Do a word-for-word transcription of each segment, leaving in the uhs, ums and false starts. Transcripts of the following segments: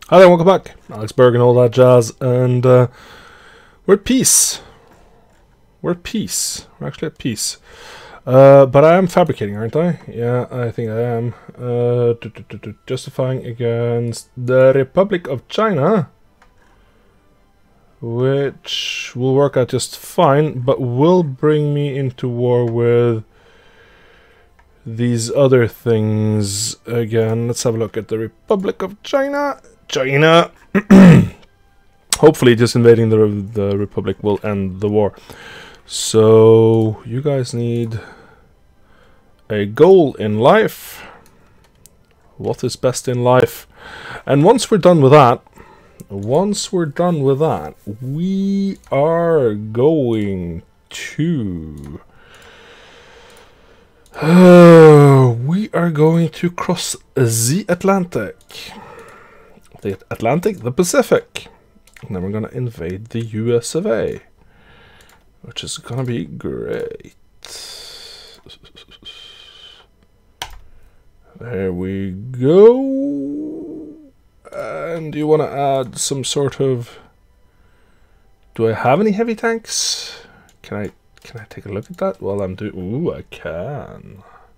Hi there, welcome back. Alex Berg and all that jazz, and uh, we're at peace. We're at peace. We're actually at peace. Uh, but I am fabricating, aren't I? Yeah, I think I am. Uh, justifying against the Republic of China, which will work out just fine, but will bring me into war with these other things again. Let's have a look at the Republic of China. China! Hopefully just invading the, the Republic will end the war. So, you guys need a goal in life. What is best in life? And once we're done with that, once we're done with that, we are going to... Uh, we are going to cross the Atlantic. The Atlantic, the Pacific. And then we're going to invade the U S of A. Which is going to be great. There we go. And you want to add some sort of... Do I have any heavy tanks? Can I can I take a look at that while I'm doing... Ooh, I can.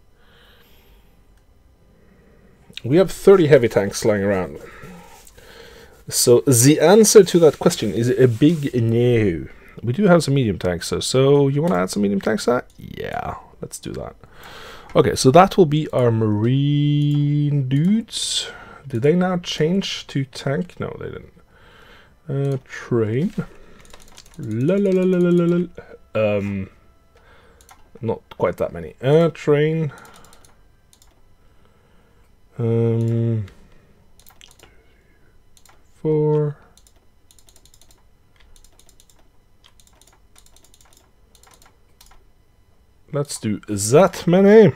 We have thirty heavy tanks lying around. So the answer to that question is a big no. We do have some medium tanks though, so you want to add some medium tanks to that? Yeah, let's do that. Okay, so that will be our marine dudes. Did they now change to tank? No, they didn't. Uh, train. La la la la la la la. Um, not quite that many. Uh, train. Um, four. Let's do that many.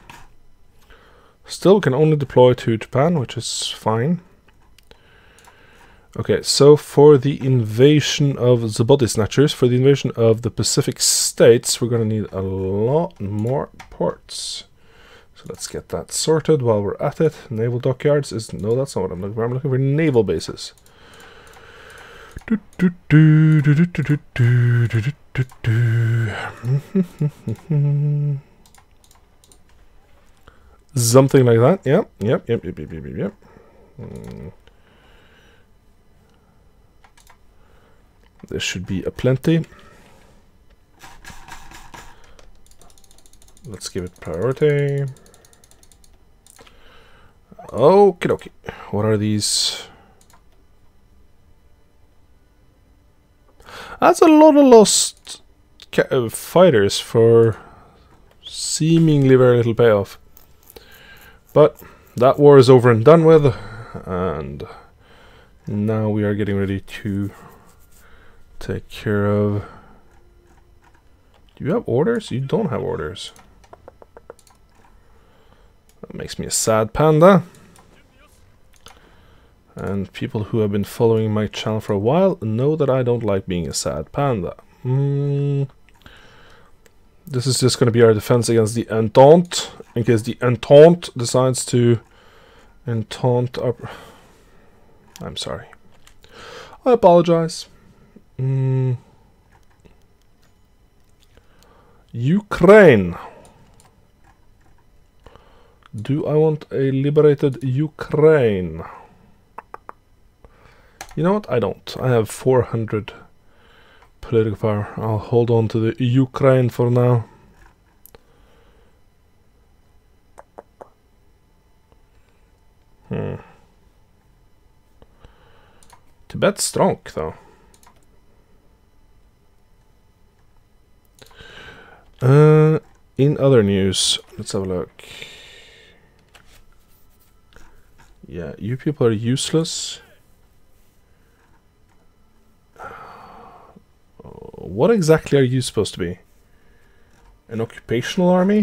Still can only deploy to Japan, which is fine. Okay, so for the invasion of the body snatchers, for the invasion of the Pacific States, we're going to need a lot more ports. So let's get that sorted while we're at it. Naval dockyards is... No, that's not what I'm looking for. I'm looking for naval bases. Do, do, do, do, do, do, do, do, do, do, do. Something like that. Yep, yep, yep, yep, yep, yep, yep. Mm. There should be a plenty. Let's give it priority. Okie dokie. What are these? That's a lot of lost ca uh, fighters for seemingly very little payoff. But that war is over and done with, and now we are getting ready to take care of... Do you have orders? You don't have orders. That makes me a sad panda. And people who have been following my channel for a while know that I don't like being a sad panda. Mm. This is just going to be our defense against the Entente, in case the Entente decides to Entente our... I'm sorry. I apologize. Mm. Ukraine. Do I want a liberated Ukraine? You know what? I don't. I have four hundred political power. I'll hold on to the Ukraine for now. Hmm. Tibet's strong, though. Uh, in other news, let's have a look. Yeah, you people are useless. What exactly are you supposed to be? An occupational army?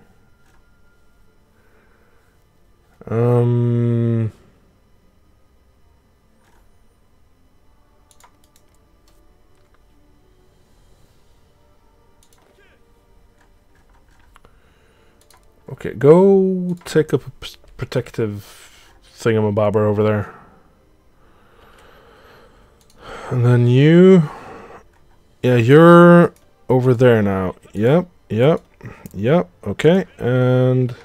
Um... Okay, go take up a protective thingamabobber over there. And then you... Yeah, you're over there now. Yep, yep, yep, okay, and...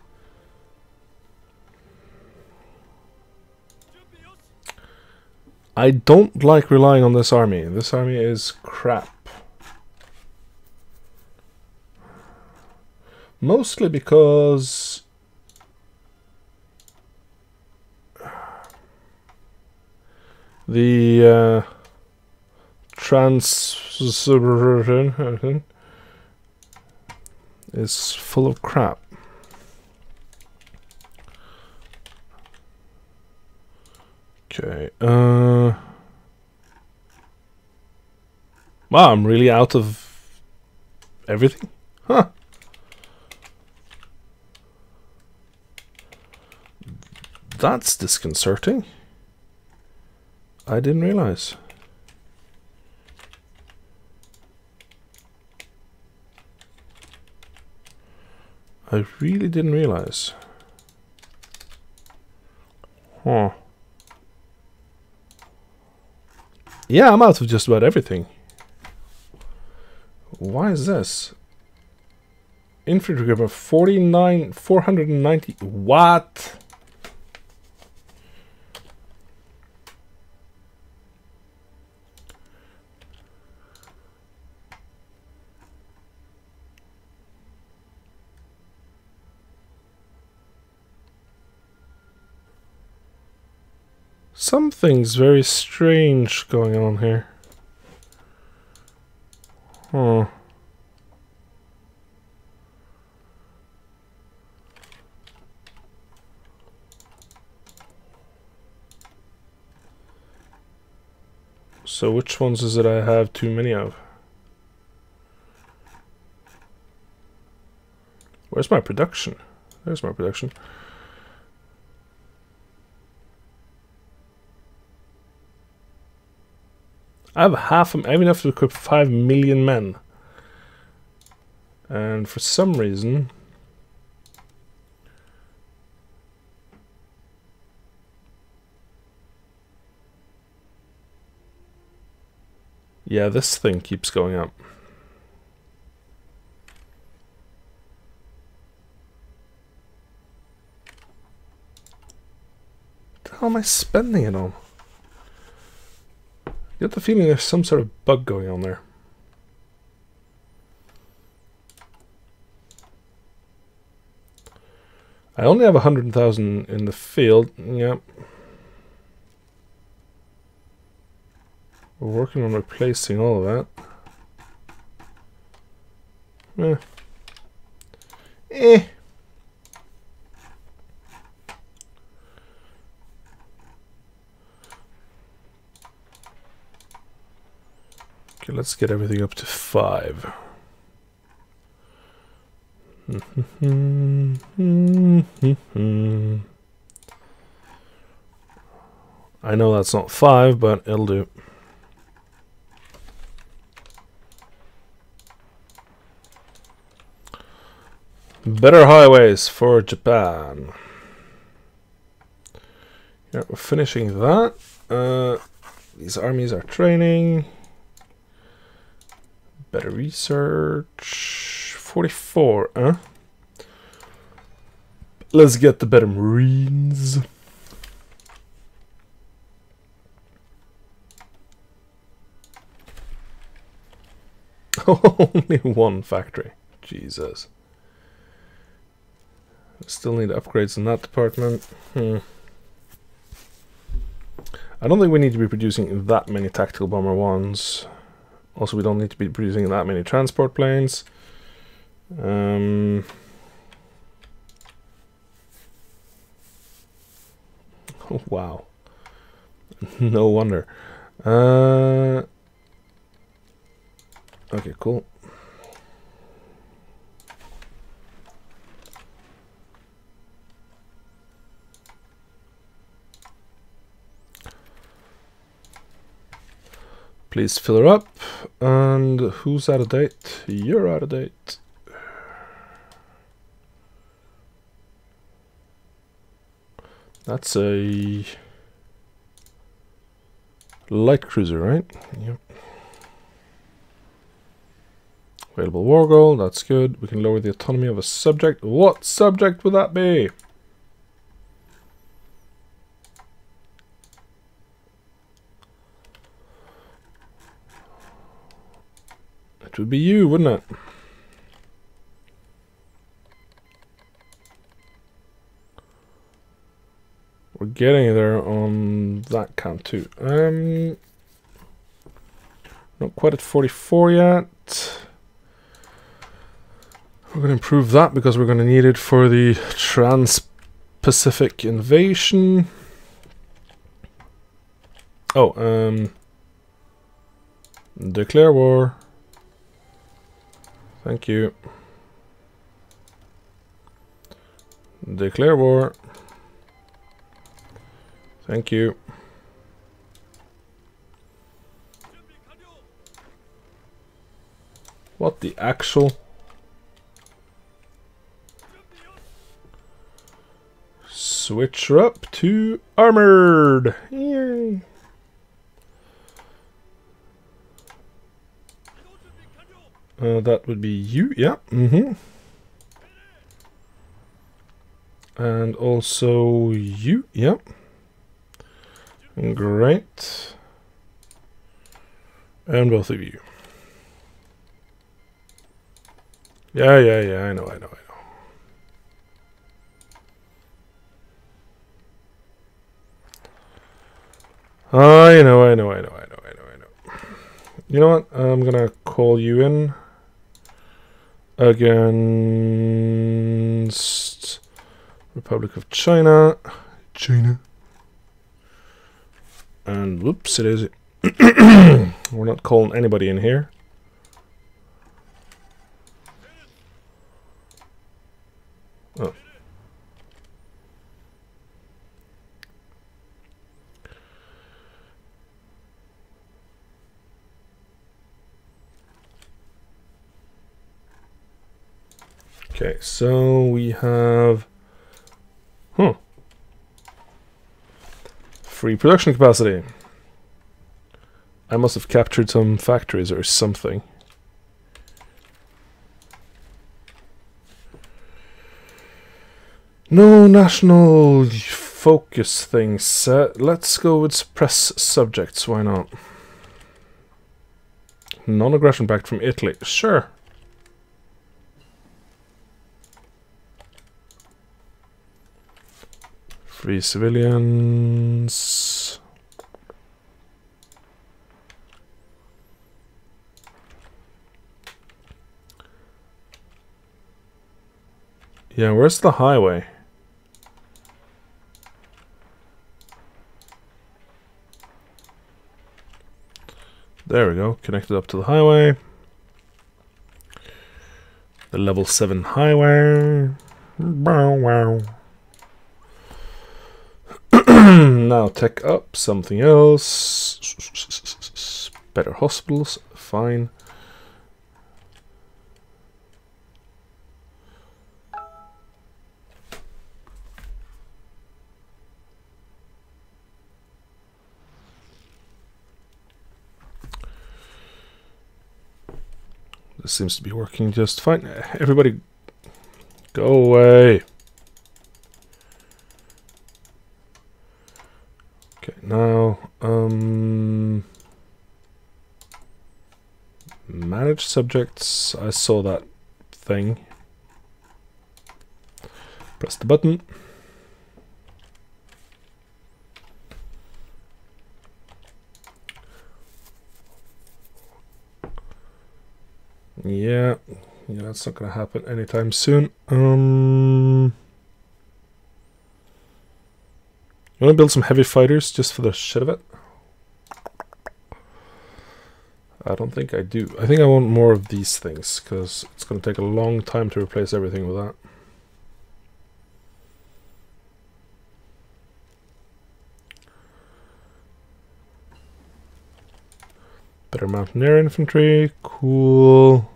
I don't like relying on this army. This army is crap. Mostly because... The uh, transversion is full of crap. Okay. Uh, wow, I'm really out of everything? Huh. That's disconcerting. I didn't realize. I really didn't realize. Huh. Yeah, I'm out of just about everything. Why is this? Infantry gripper forty-nine, four hundred ninety. What? Something's very strange going on here. Huh. So which ones is it I have too many of? Where's my production? There's my production. I have half. I have enough to equip five million men, and for some reason, yeah, this thing keeps going up. What the hell am I spending it on? I get the feeling there's some sort of bug going on there. I only have a hundred thousand in the field. Yep. We're working on replacing all of that. Eh. Eh. Okay, let's get everything up to five. I know that's not five, but it'll do. Better highways for Japan. Yeah, we're finishing that. Uh, these armies are training. Better research. forty-four, huh? Let's get the better Marines. Only one factory. Jesus. Still need upgrades in that department. Hmm. I don't think we need to be producing that many tactical bomber ones. Also, we don't need to be producing that many transport planes. Um, oh, wow. No wonder. Uh, okay, cool. Please fill her up. And who's out of date? You're out of date. That's a... Light cruiser, right? Yep. Available war goal, that's good. We can lower the autonomy of a subject. What subject would that be? It would be you, wouldn't it? We're getting there on that count too. Um, not quite at forty-four yet. We're going to improve that because we're going to need it for the Trans-Pacific invasion. Oh, um, declare war. Thank you. Declare war. Thank you. What the actual? Switch her up to armored. Yay. Uh, that would be you, yeah. Mm-hmm. And also you, yeah. Great. And both of you. Yeah, yeah, yeah, I know, I know, I know. I know, I know, I know, I know, I know, I know. You know what? I'm gonna call you in against Republic of China. China. And whoops, it is. We're not calling anybody in here. Oh. Okay, so we have huh. Free production capacity. I must have captured some factories or something. No national focus thing set. Let's go with suppress subjects, why not? Non-aggression pact from Italy. Sure. Free civilians. Yeah, where's the highway? There we go, connected up to the highway. The level seven highway. Bow wow. Now tech up, something else. Better hospitals, fine. This seems to be working just fine. Everybody go away. Okay, now um manage subjects. I saw that thing. Press the button. Yeah, yeah, that's not gonna happen anytime soon. Um, you wanna build some heavy fighters just for the shit of it? I don't think I do. I think I want more of these things, because it's gonna take a long time to replace everything with that. Better mountaineer infantry, cool.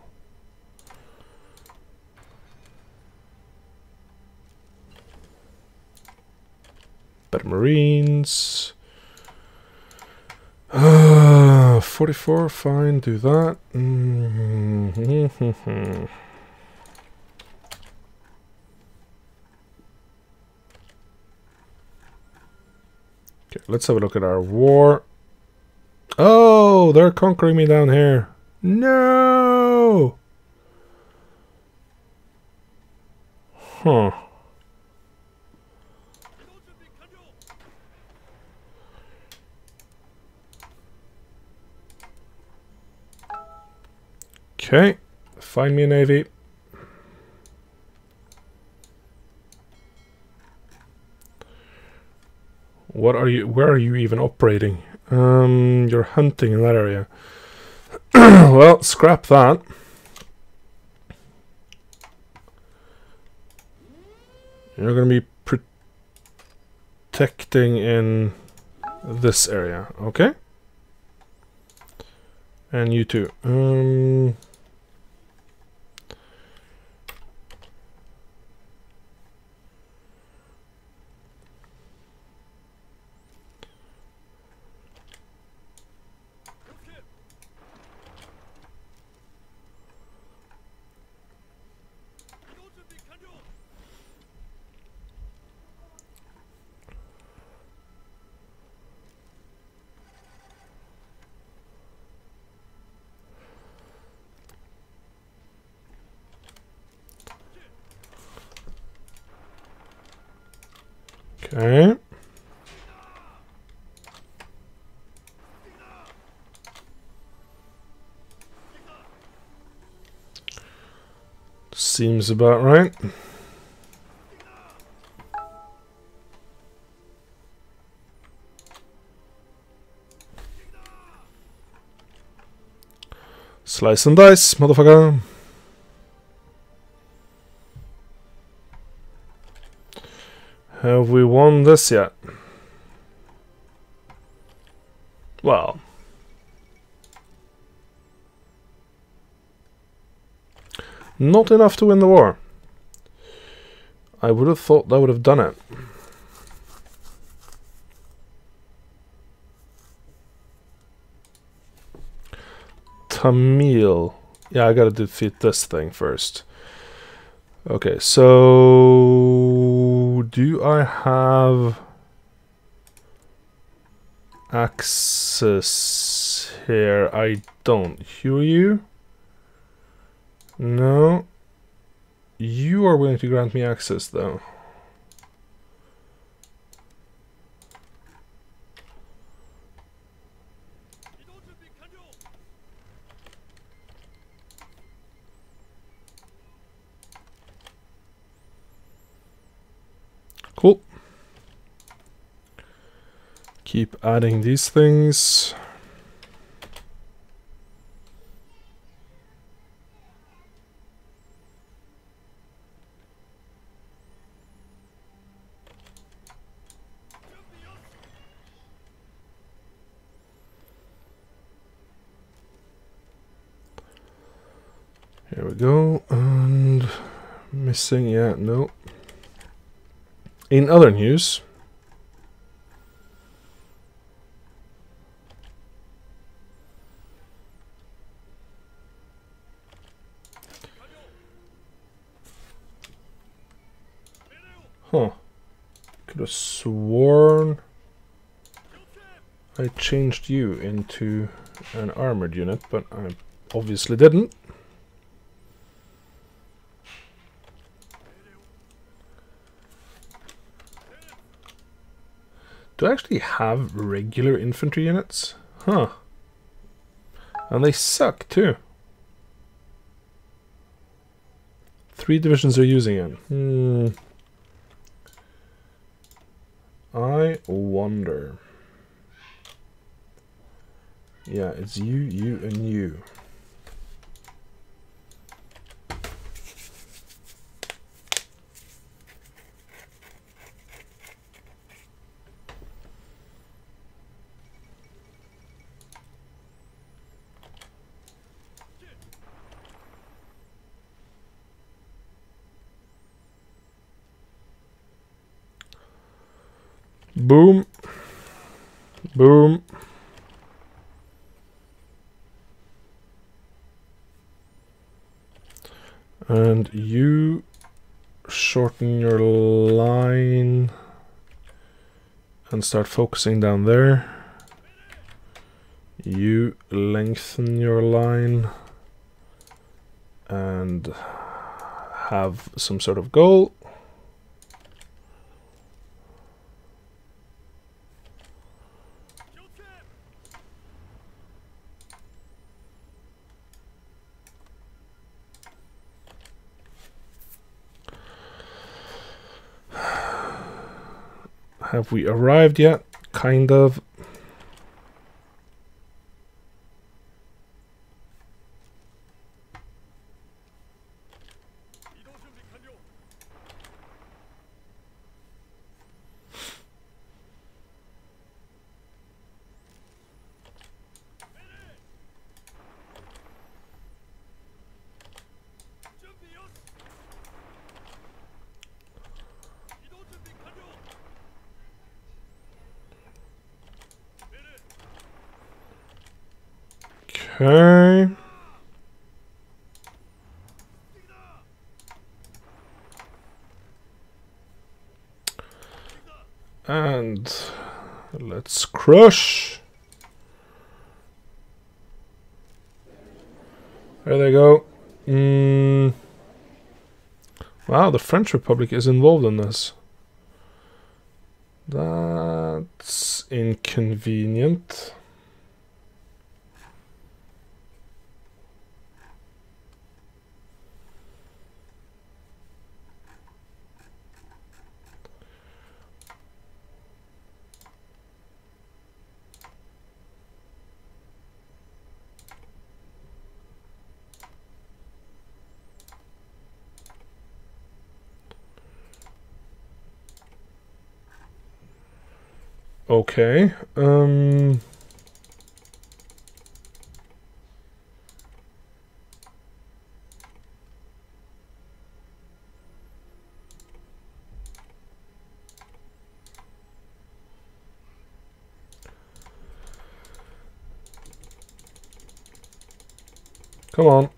Better marines. Uh, forty-four, fine, do that. Mm-hmm. Okay, let's have a look at our war. Oh, they're conquering me down here. No! Huh. Okay, find me a navy. What are you? Where are you even operating? Um, you're hunting in that area. Well, scrap that. You're going to be protecting in this area, okay? And you too. Um, okay. Seems about right. Slice and dice, motherfucker. Have we won this yet? Well. Not enough to win the war. I would have thought that would have done it. Tamil. Yeah, I gotta defeat this thing first. Okay, so do I have access here? I don't. Who are you? No. You are willing to grant me access, though. Cool. Keep adding these things. Here we go. And missing, yeah, no. In other news, huh, could have sworn I changed you into an armored unit, but I obviously didn't. Do I actually have regular infantry units? Huh. And they suck too. Three divisions are using it. Hmm. I wonder. Yeah, it's you, you, and you. Boom. Boom. And you shorten your line and start focusing down there. You lengthen your line and have some sort of goal. Have we arrived yet? Kind of. Okay. And let's crush. There they go. Mm. Wow, the French Republic is involved in this. That's inconvenient. Okay, um... come on.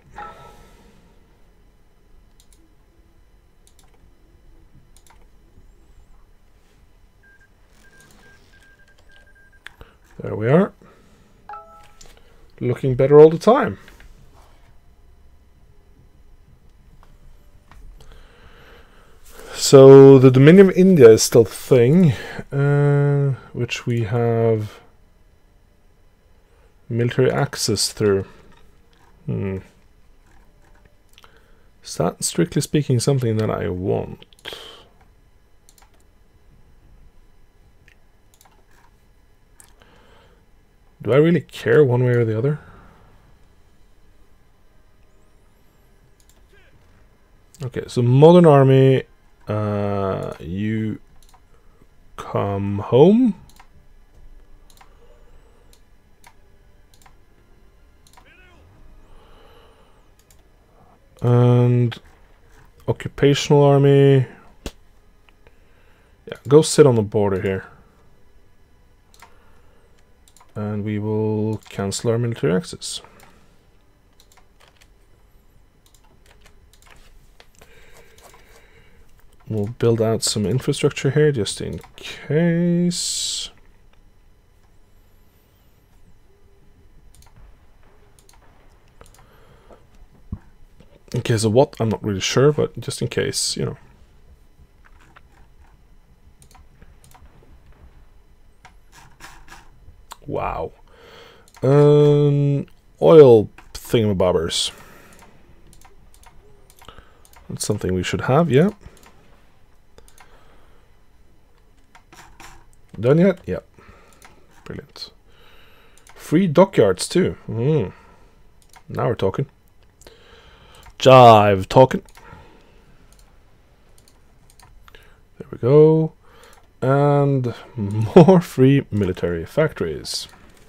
There we are. Looking better all the time. So the Dominion of India is still a thing, uh, which we have military access through. Hmm. Is that, strictly speaking, something that I want? Do I really care one way or the other? Okay, so modern army, uh, you come home. And occupational army, yeah, go sit on the border here. And we will cancel our military access. We'll build out some infrastructure here just in case. In case of what, I'm not really sure, but just in case, you know. Wow. Um, oil thingamabobbers. That's something we should have, yeah. Done yet? Yeah. Brilliant. Free dockyards too. Mm. Now we're talking. Jive talking. There we go. And more free military factories.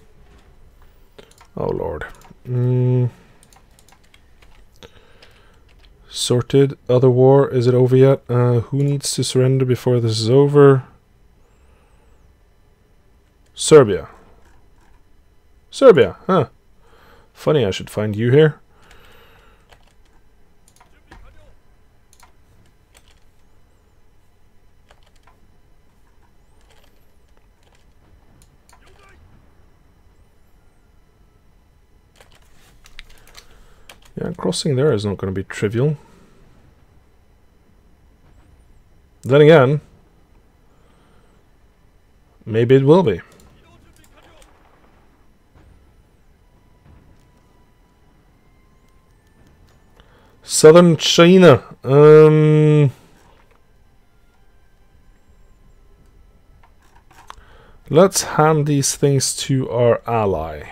Oh lord. Mm. Sorted. Other war. Is it over yet? Uh, who needs to surrender before this is over? Serbia. Serbia, huh. Funny I should find you here. Yeah, crossing there is not going to be trivial. Then again, maybe it will be. Southern China. Um, let's hand these things to our ally.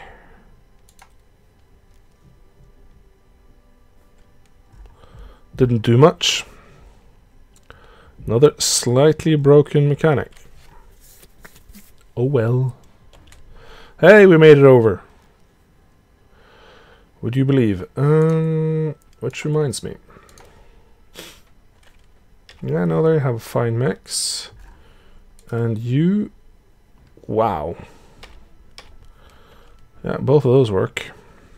Didn't do much. Another slightly broken mechanic. Oh well. Hey, we made it over. Would you believe? Um, which reminds me. Yeah, no, they have a fine mix. And you... Wow. Yeah, both of those work.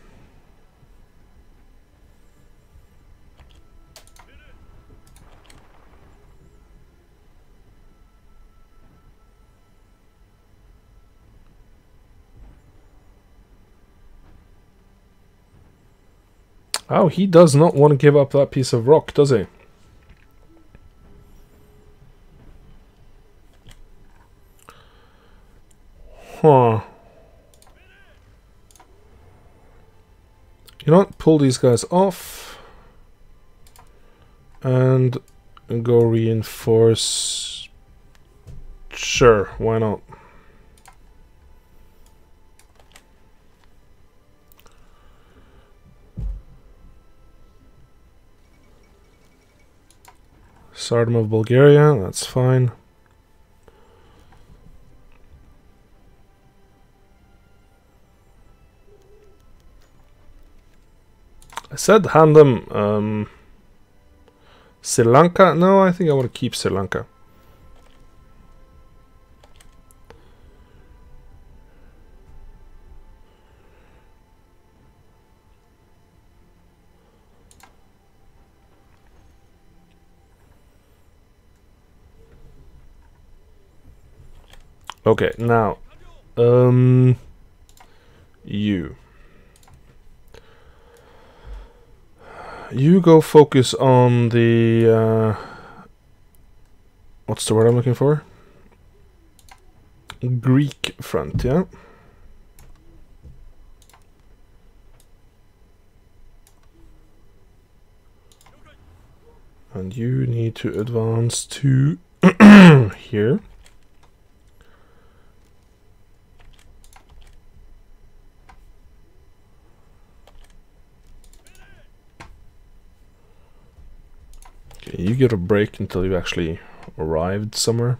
Oh, he does not want to give up that piece of rock, does he? Huh. You know what? Pull these guys off. And go reinforce. Sure, why not? Tsardom of Bulgaria, that's fine. I said hand them um, Sri Lanka. No, I think I want to keep Sri Lanka. Okay, now, um, you. You go focus on the, uh, what's the word I'm looking for? Greek front, yeah? And you need to advance to here. Okay, you get a break until you actually arrived somewhere.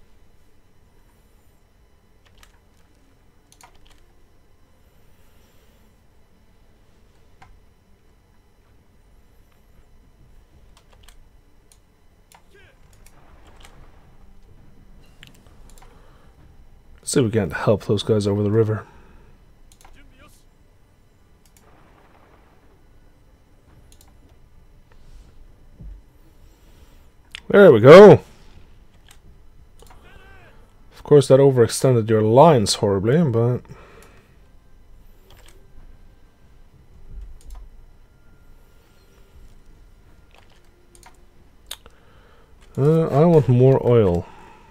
See if we can't help those guys over the river. There we go. Of course, that overextended your lines horribly, but uh, I want more oil.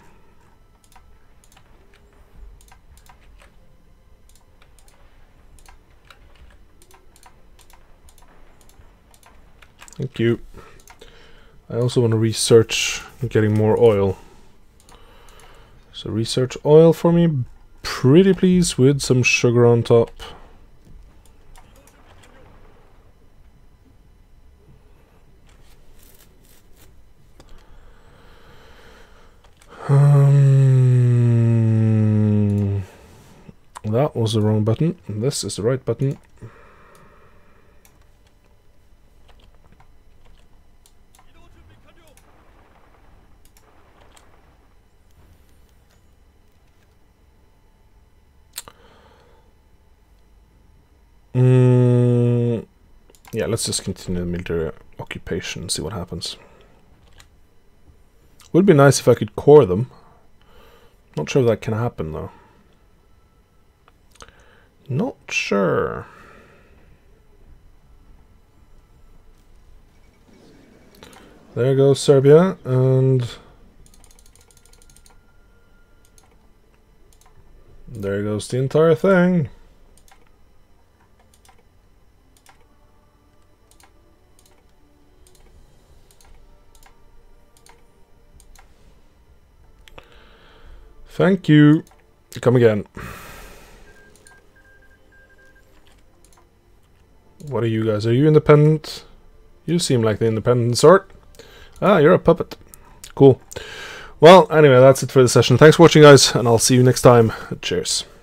Thank you. I also want to research getting more oil. So research oil for me, pretty please, with some sugar on top. Um, that was the wrong button. This is the right button. Mm, yeah, let's just continue the military occupation and see what happens. Would be nice if I could core them. Not sure if that can happen though. Not sure. There goes Serbia, and there goes the entire thing. Thank you. Come again. What are you guys? Are you independent? You seem like the independent sort. Ah, you're a puppet. Cool. Well, anyway, that's it for the session. Thanks for watching, guys, and I'll see you next time. Cheers.